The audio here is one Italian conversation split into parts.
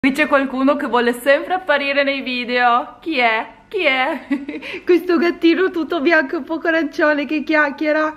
Qui c'è qualcuno che vuole sempre apparire nei video. Chi è? Chi è? Questo gattino tutto bianco e un po' arancione che chiacchiera.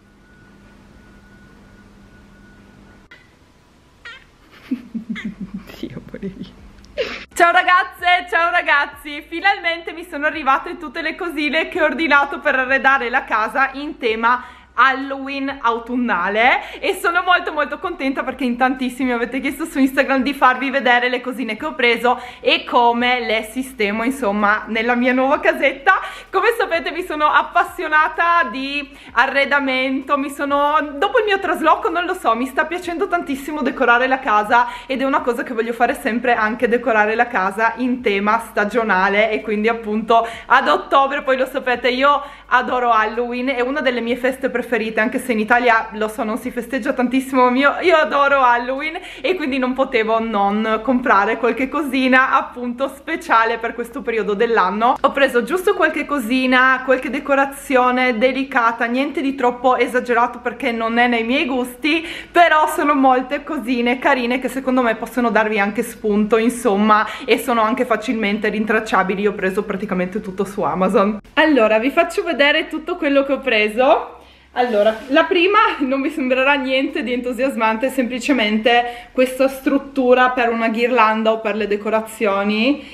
Dio, poverino. Ciao ragazze, ciao ragazzi, finalmente mi sono arrivate tutte le cosine che ho ordinato per arredare la casa in tema Halloween autunnale e sono molto contenta perché in tantissimi avete chiesto su Instagram di farvi vedere le cosine che ho preso e come le sistemo insomma nella mia nuova casetta. Come sapete mi sono appassionata di arredamento, dopo il mio trasloco non lo so, mi sta piacendo tantissimo decorare la casa ed è una cosa che voglio fare sempre, anche decorare la casa in tema stagionale, e quindi appunto ad ottobre, poi lo sapete io adoro Halloween, è una delle mie feste preferite, anche se in Italia lo so non si festeggia tantissimo, io adoro Halloween e quindi non potevo non comprare qualche cosina appunto speciale per questo periodo dell'anno. Ho preso giusto qualche cosina, qualche decorazione delicata, niente di troppo esagerato perché non è nei miei gusti, però sono molte cosine carine che secondo me possono darvi anche spunto insomma, e sono anche facilmente rintracciabili. Io ho preso praticamente tutto su Amazon. Allora vi faccio vedere tutto quello che ho preso. Allora, la prima non vi sembrerà niente di entusiasmante, è semplicemente questa struttura per una ghirlanda o per le decorazioni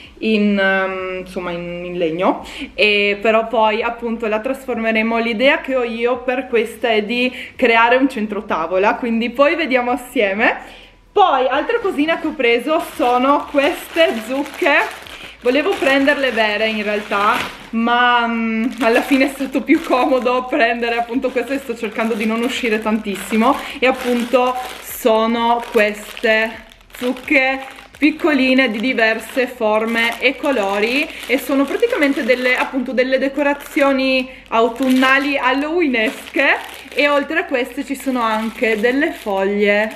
insomma in legno, e però poi appunto la trasformeremo. L'idea che ho io per questa è di creare un centro tavola, quindi poi vediamo assieme. Poi altra cosina che ho preso sono queste zucche. Volevo prenderle vere in realtà, ma alla fine è stato più comodo prendere appunto queste, sto cercando di non uscire tantissimo, e appunto sono queste zucche piccoline di diverse forme e colori e sono praticamente delle decorazioni autunnali halloweenesche, e oltre a queste ci sono anche delle foglie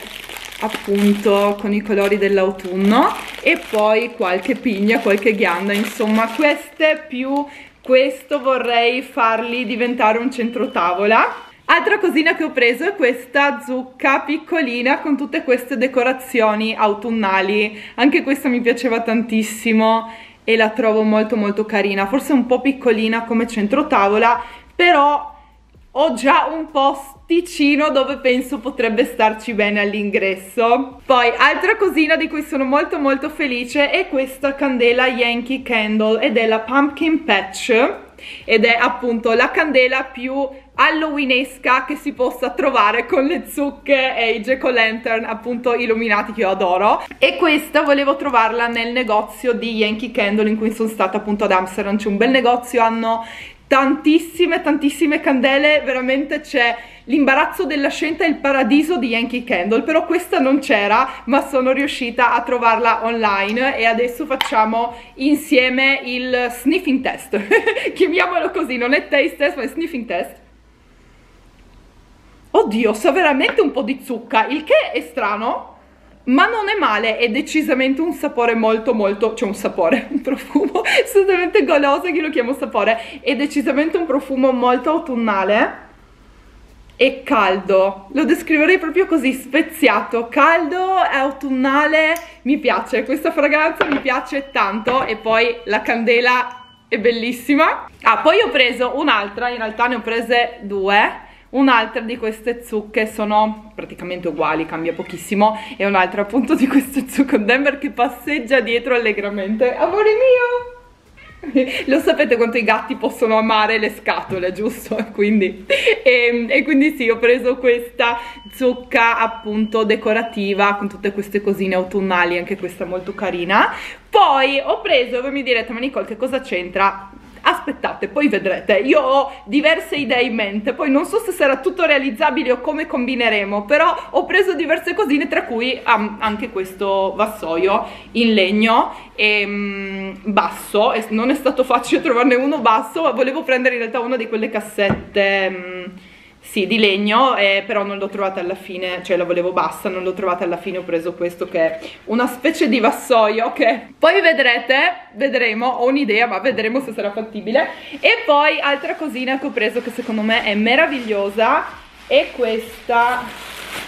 appunto con i colori dell'autunno e poi qualche pigna, qualche ghianda, insomma queste più questo vorrei farli diventare un centro tavola. Altra cosina che ho preso è questa zucca piccolina con tutte queste decorazioni autunnali, anche questa mi piaceva tantissimo e la trovo molto carina, forse un po' piccolina come centro tavola, però ho già un posticino dove penso potrebbe starci bene all'ingresso. Poi altra cosina di cui sono molto felice è questa candela Yankee Candle ed è la Pumpkin Patch, ed è appunto la candela più halloweenesca che si possa trovare, con le zucche e i jack-o'-lantern appunto illuminati che io adoro. E questa volevo trovarla nel negozio di Yankee Candle in cui sono stata appunto ad Amsterdam. C'è un bel negozio, hanno tantissime candele, veramente c'è l'imbarazzo della scelta e il paradiso di Yankee Candle, però questa non c'era, ma sono riuscita a trovarla online e adesso facciamo insieme il sniffing test chiamiamolo così, non è taste test ma è sniffing test. Oddio, sa veramente un po' di zucca, il che è strano, ma non è male, è decisamente un sapore cioè un sapore, un profumo assolutamente goloso, che lo chiamo sapore, è decisamente un profumo molto autunnale e caldo, lo descriverei proprio così, speziato, caldo, autunnale, mi piace, questa fragranza mi piace tanto, e poi la candela è bellissima. Ah, poi ho preso un'altra, in realtà ne ho prese due. Un'altra di queste zucche, sono praticamente uguali, cambia pochissimo, e un'altra appunto di queste zucche Denver che passeggia dietro allegramente. Amore mio! Lo sapete quanto i gatti possono amare le scatole, giusto? Quindi, e quindi sì, ho preso questa zucca appunto decorativa con tutte queste cosine autunnali, anche questa molto carina. Poi ho preso, voi mi direte ma Nicole che cosa c'entra? Aspettate, poi vedrete, io ho diverse idee in mente, poi non so se sarà tutto realizzabile o come combineremo, però ho preso diverse cosine, tra cui anche questo vassoio in legno basso, e non è stato facile trovarne uno basso, ma volevo prendere in realtà una di quelle cassette sì, di legno, però non l'ho trovata alla fine, cioè la volevo bassa, non l'ho trovata alla fine, ho preso questo che è una specie di vassoio che poi vedremo, ho un'idea ma vedremo se sarà fattibile. E poi altra cosina che ho preso che secondo me è meravigliosa è questa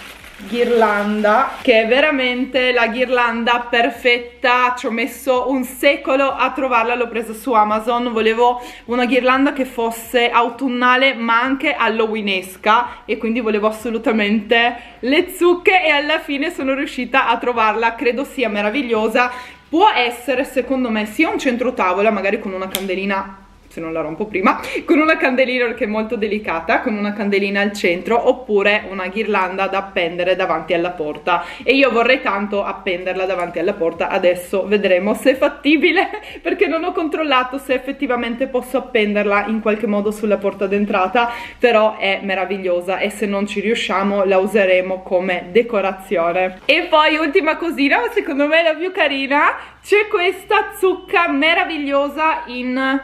ghirlanda, che è veramente la ghirlanda perfetta. Ci ho messo un secolo a trovarla, l'ho presa su Amazon. Volevo una ghirlanda che fosse autunnale ma anche halloweenesca, e quindi volevo assolutamente le zucche, e alla fine sono riuscita a trovarla. Credo sia meravigliosa. Può essere, secondo me, sia un centro tavola, magari con una candelina, se non la rompo prima, con una candelina, perché è molto delicata, con una candelina al centro, oppure una ghirlanda da appendere davanti alla porta, e io vorrei tanto appenderla davanti alla porta. Adesso vedremo se è fattibile, perché non ho controllato se effettivamente posso appenderla in qualche modo sulla porta d'entrata, però è meravigliosa, e se non ci riusciamo la useremo come decorazione. E poi ultima cosina, ma secondo me la più carina, c'è questa zucca meravigliosa in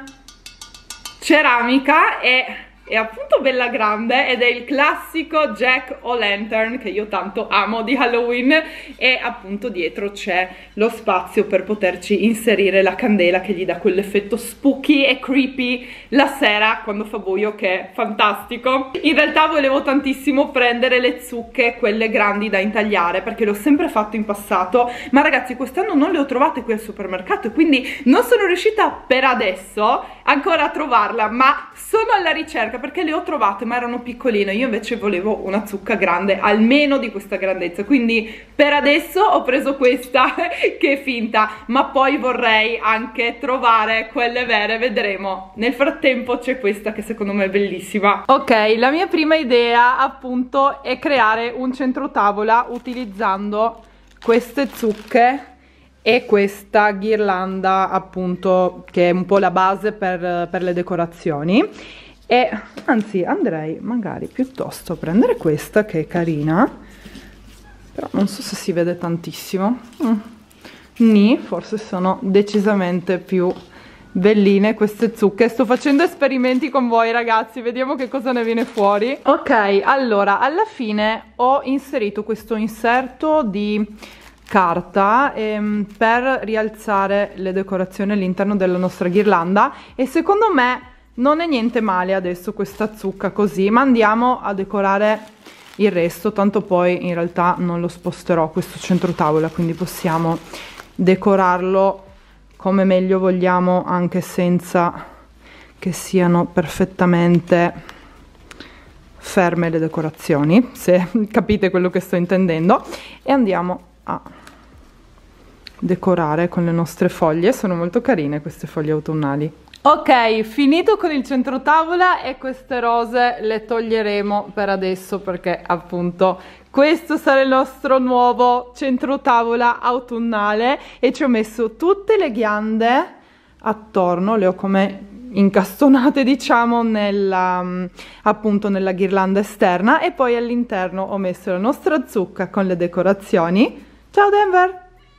ceramica, è appunto bella grande, ed è il classico Jack-o'-lantern che io tanto amo di Halloween, e appunto dietro c'è lo spazio per poterci inserire la candela, che gli dà quell'effetto spooky e creepy la sera quando fa buio, che è fantastico. In realtà volevo tantissimo prendere le zucche, quelle grandi da intagliare, perché l'ho sempre fatto in passato, ma ragazzi quest'anno non le ho trovate qui al supermercato, e quindi non sono riuscita per adesso ancora a trovarla, ma sono alla ricerca, perché le ho trovate ma erano piccoline. Io invece volevo una zucca grande, almeno di questa grandezza, quindi per adesso ho preso questa che è finta, ma poi vorrei anche trovare quelle vere, vedremo. Nel frattempo c'è questa che secondo me è bellissima. Ok, la mia prima idea appunto è creare un centro tavola utilizzando queste zucche e questa ghirlanda, appunto, che è un po' la base per le decorazioni. E anzi andrei magari piuttosto a prendere questa, che è carina, però non so se si vede tantissimo. Forse sono decisamente più belline queste zucche. Sto facendo esperimenti con voi, ragazzi, vediamo che cosa ne viene fuori. Ok, allora alla fine ho inserito questo inserto di carta per rialzare le decorazioni all'interno della nostra ghirlanda, e secondo me non è niente male adesso questa zucca così, ma andiamo a decorare il resto, tanto poi in realtà non lo sposterò questo centro tavola, quindi possiamo decorarlo come meglio vogliamo, anche senza che siano perfettamente ferme le decorazioni, se capite quello che sto intendendo. E andiamo a decorare con le nostre foglie. Sono molto carine queste foglie autunnali. Ok, finito con il centro tavola, e queste rose le toglieremo per adesso, perché appunto questo sarà il nostro nuovo centro tavola autunnale, e ci ho messo tutte le ghiande attorno, le ho come incastonate diciamo appunto nella ghirlanda esterna, e poi all'interno ho messo la nostra zucca con le decorazioni. Ciao Denver!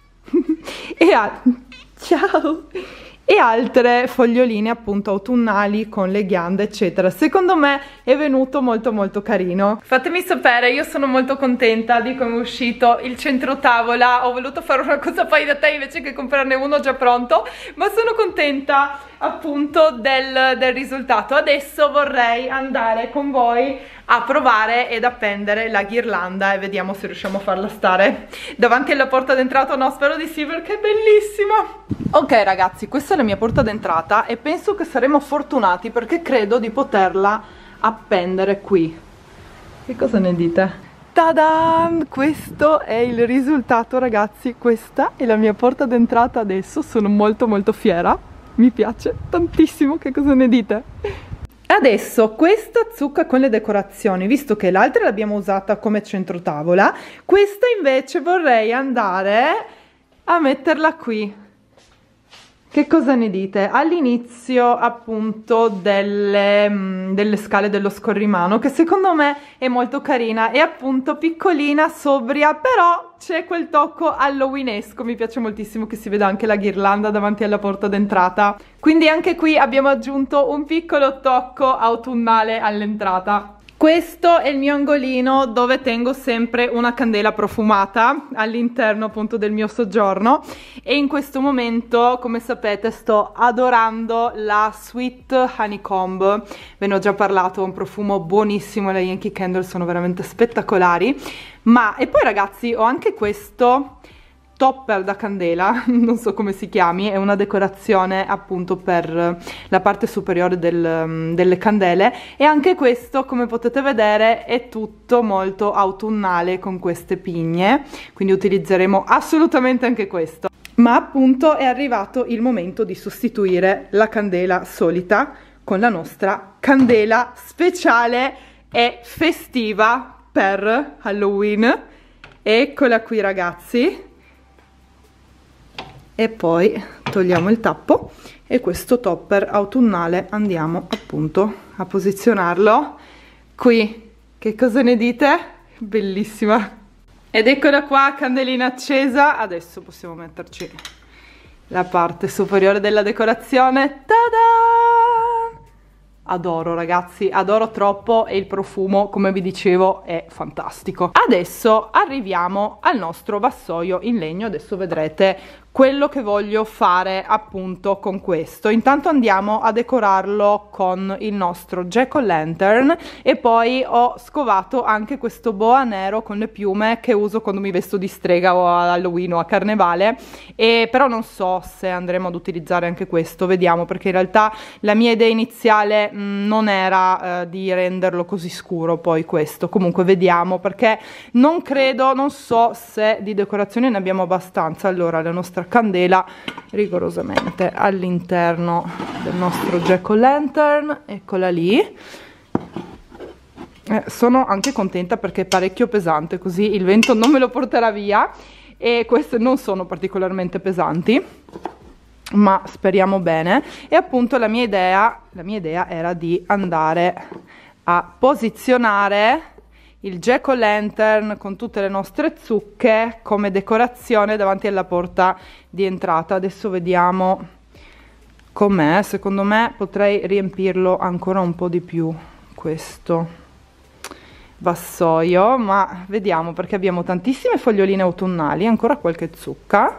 Ciao! E altre foglioline appunto autunnali con le ghiande eccetera. Secondo me è venuto molto molto carino. Fatemi sapere, io sono molto contenta di come è uscito il centro tavola. Ho voluto fare una cosa fai da te invece che comprarne uno già pronto, ma sono contenta appunto del risultato. Adesso vorrei andare con voi a provare ed appendere la ghirlanda, e vediamo se riusciamo a farla stare davanti alla porta d'entrata. No, spero di sì, perché è bellissima. Ok ragazzi, questa è la mia porta d'entrata, e penso che saremo fortunati perché credo di poterla appendere qui. Che cosa ne dite? Ta-da! Questo è il risultato, ragazzi. Questa è la mia porta d'entrata adesso. Sono molto molto fiera, mi piace tantissimo. Che cosa ne dite? Adesso questa zucca con le decorazioni, visto che l'altra l'abbiamo usata come centro tavola, questa invece vorrei andare a metterla qui. Che cosa ne dite? All'inizio appunto delle scale dello scorrimano, che secondo me è molto carina, è appunto piccolina, sobria, però c'è quel tocco halloweenesco. Mi piace moltissimo che si veda anche la ghirlanda davanti alla porta d'entrata, quindi anche qui abbiamo aggiunto un piccolo tocco autunnale all'entrata. Questo è il mio angolino dove tengo sempre una candela profumata all'interno appunto del mio soggiorno, e in questo momento, come sapete, sto adorando la Sweet Honeycomb. Ve ne ho già parlato, è un profumo buonissimo, le Yankee Candle sono veramente spettacolari. E poi ragazzi ho anche questo topper da candela, non so come si chiami, è una decorazione appunto per la parte superiore delle candele, e anche questo, come potete vedere, è tutto molto autunnale con queste pigne, quindi utilizzeremo assolutamente anche questo. Ma appunto è arrivato il momento di sostituire la candela solita con la nostra candela speciale e festiva per Halloween. Eccola qui ragazzi. E poi togliamo il tappo e questo topper autunnale andiamo appunto a posizionarlo qui. Che cosa ne dite? Bellissima! Ed eccola qua, candelina accesa. Adesso possiamo metterci la parte superiore della decorazione. Ta-da! Adoro ragazzi, adoro troppo, e il profumo, come vi dicevo, è fantastico. Adesso arriviamo al nostro vassoio in legno. Adesso vedrete quello che voglio fare appunto con questo. Intanto andiamo a decorarlo con il nostro jack-o'-lantern, e poi ho scovato anche questo boa nero con le piume che uso quando mi vesto di strega o a Halloween o a carnevale, però non so se andremo ad utilizzare anche questo, vediamo, perché in realtà la mia idea iniziale non era di renderlo così scuro poi questo. Comunque vediamo, perché non so se di decorazione ne abbiamo abbastanza. Allora la nostra candela rigorosamente all'interno del nostro jack-o'-lantern, eccola lì. Sono anche contenta perché è parecchio pesante, così il vento non me lo porterà via, e queste non sono particolarmente pesanti, ma speriamo bene. E appunto la mia idea era di andare a posizionare il jack-o'-lantern con tutte le nostre zucche come decorazione davanti alla porta di entrata. Adesso vediamo com'è. Secondo me potrei riempirlo ancora un po' di più questo vassoio, ma vediamo, perché abbiamo tantissime foglioline autunnali, ancora qualche zucca.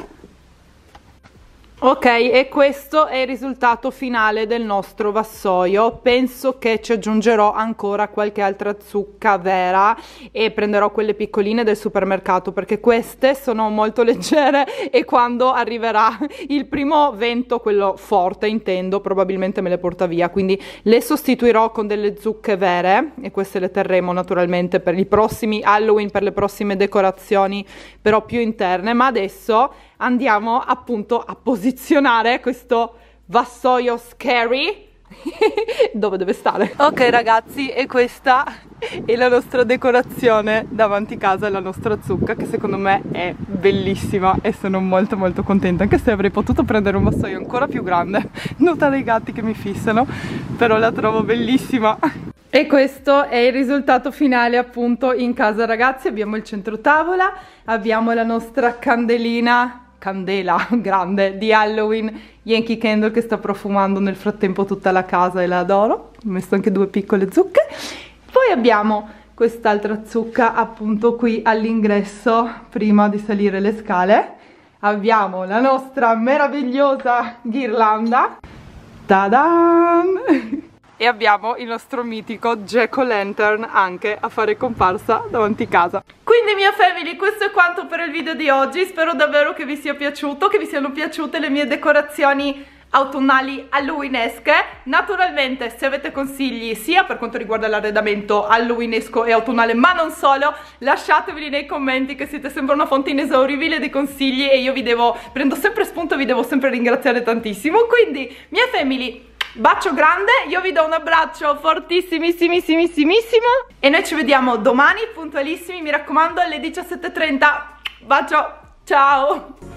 Ok, e questo è il risultato finale del nostro vassoio. Penso che ci aggiungerò ancora qualche altra zucca vera, e prenderò quelle piccoline del supermercato, perché queste sono molto leggere, e quando arriverà il primo vento, quello forte intendo, probabilmente me le porta via, quindi le sostituirò con delle zucche vere, e queste le terremo naturalmente per i prossimi Halloween, per le prossime decorazioni però più interne. Ma adesso andiamo appunto a posizionare questo vassoio scary dove deve stare. Ok ragazzi, e questa è la nostra decorazione davanti casa, la nostra zucca, che secondo me è bellissima, e sono molto molto contenta, anche se avrei potuto prendere un vassoio ancora più grande, nota dei gatti che mi fissano, però la trovo bellissima. E questo è il risultato finale appunto in casa ragazzi. Abbiamo il centro tavola, abbiamo la nostra candela grande di Halloween Yankee Candle che sta profumando nel frattempo tutta la casa, e la adoro. Ho messo anche due piccole zucche. Poi abbiamo quest'altra zucca appunto qui all'ingresso prima di salire le scale. Abbiamo la nostra meravigliosa ghirlanda, ta-da! E abbiamo il nostro mitico jack-o'-lantern anche a fare comparsa davanti casa. Quindi mia family, questo è quanto per il video di oggi. Spero davvero che vi sia piaciuto, che vi siano piaciute le mie decorazioni autunnali halloweenesche. Naturalmente se avete consigli sia per quanto riguarda l'arredamento halloweenesco e autunnale, ma non solo, lasciateveli nei commenti, che siete sempre una fonte inesauribile di consigli, e io prendo sempre spunto e vi devo sempre ringraziare tantissimo. Quindi mia family, bacio grande, io vi do un abbraccio fortissimissimissimo, e noi ci vediamo domani puntualissimi, mi raccomando, alle 17:30. Bacio, ciao!